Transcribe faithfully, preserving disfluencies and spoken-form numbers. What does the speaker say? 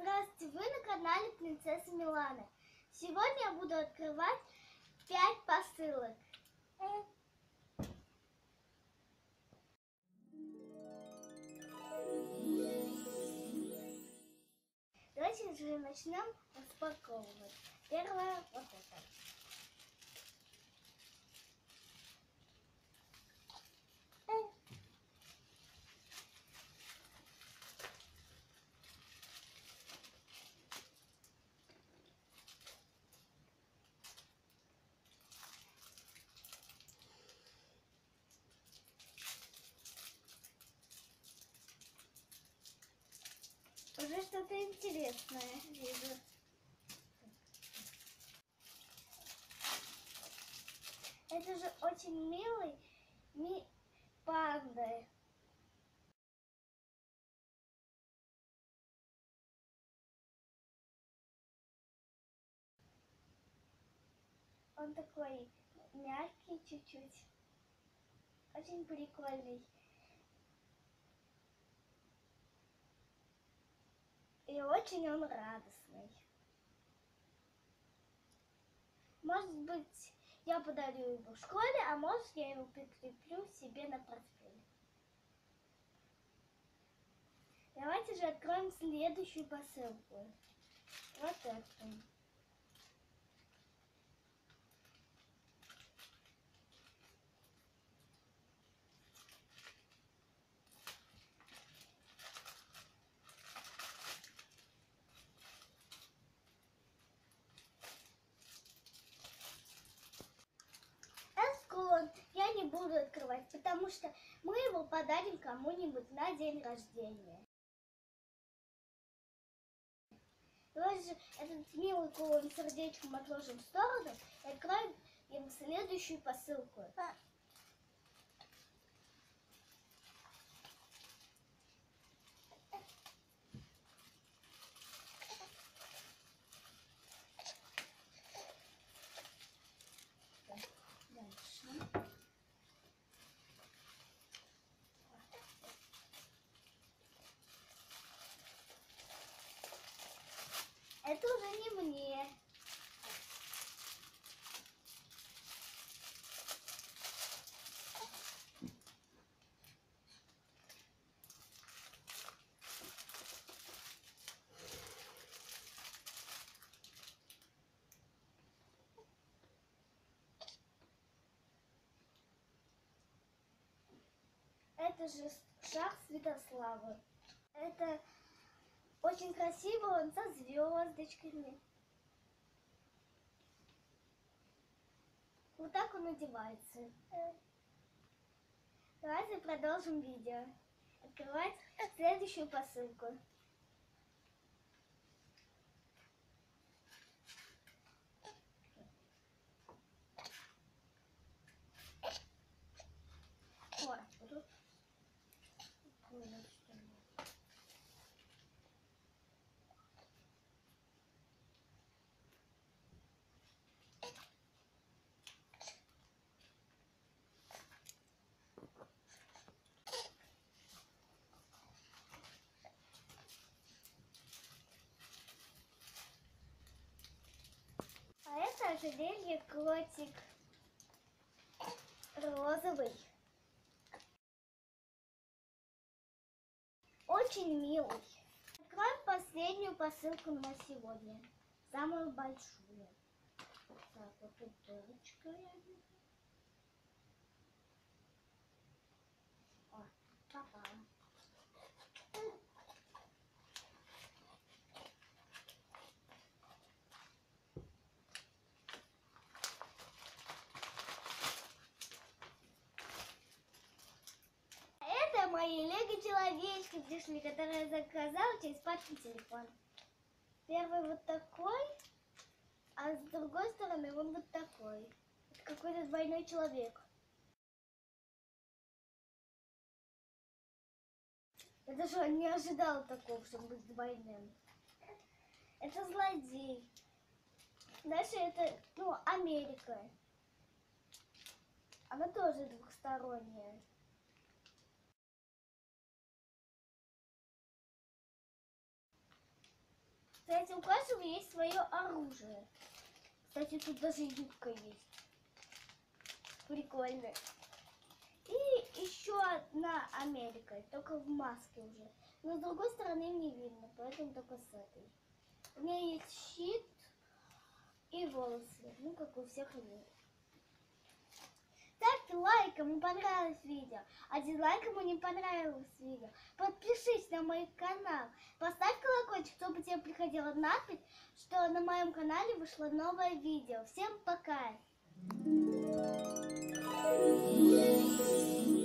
Здравствуйте, вы на канале Принцесса Милана. Сегодня я буду открывать пять посылок. Давайте же начнем распаковывать. Первое вот это. Уже что-то интересное вижу. Это же очень милый ми панда. Он такой мягкий чуть-чуть. Очень прикольный. И очень он радостный. Может быть, я подарю его в школе, а может, я его прикреплю себе на портфель. Давайте же откроем следующую посылку. Вот эту. Эскулон я не буду открывать, потому что мы его подарим кому-нибудь на день рождения. Давайте же этот милый кулон с сердечком отложим в сторону и откроем им следующую посылку. Дальше. Это уже не мне. Это же шар Святослава. Это очень красиво, он со звездочками. Вот так он одевается. Давайте продолжим видео. Открывать следующую посылку. О, тут. А это ожерелье котик розовый. Очень милый. Откроем последнюю посылку на сегодня. Самую большую. Так, вот тут дырочка я вижу. О, попала. Это мои лего-человечки пришли, которые я заказала через папин телефон. Первый вот такой, а с другой стороны он вот такой. Это какой-то двойной человек. Я даже не ожидала такого, чтобы быть двойным. Это злодей. Дальше это, ну, Америка. Она тоже двухсторонняя. Кстати, у каждого есть свое оружие. Кстати, тут даже юбка есть. Прикольно. И еще одна Америка, только в маске уже. Но с другой стороны не видно, поэтому только с этой. У меня есть щит и волосы, ну как у всех людей. Ставьте лайк, кому понравилось видео. А дизлайк, кому не понравилось видео. Подпишись на мой канал. Поставь колокольчик, чтобы тебе приходила надпись, что на моем канале вышло новое видео. Всем пока!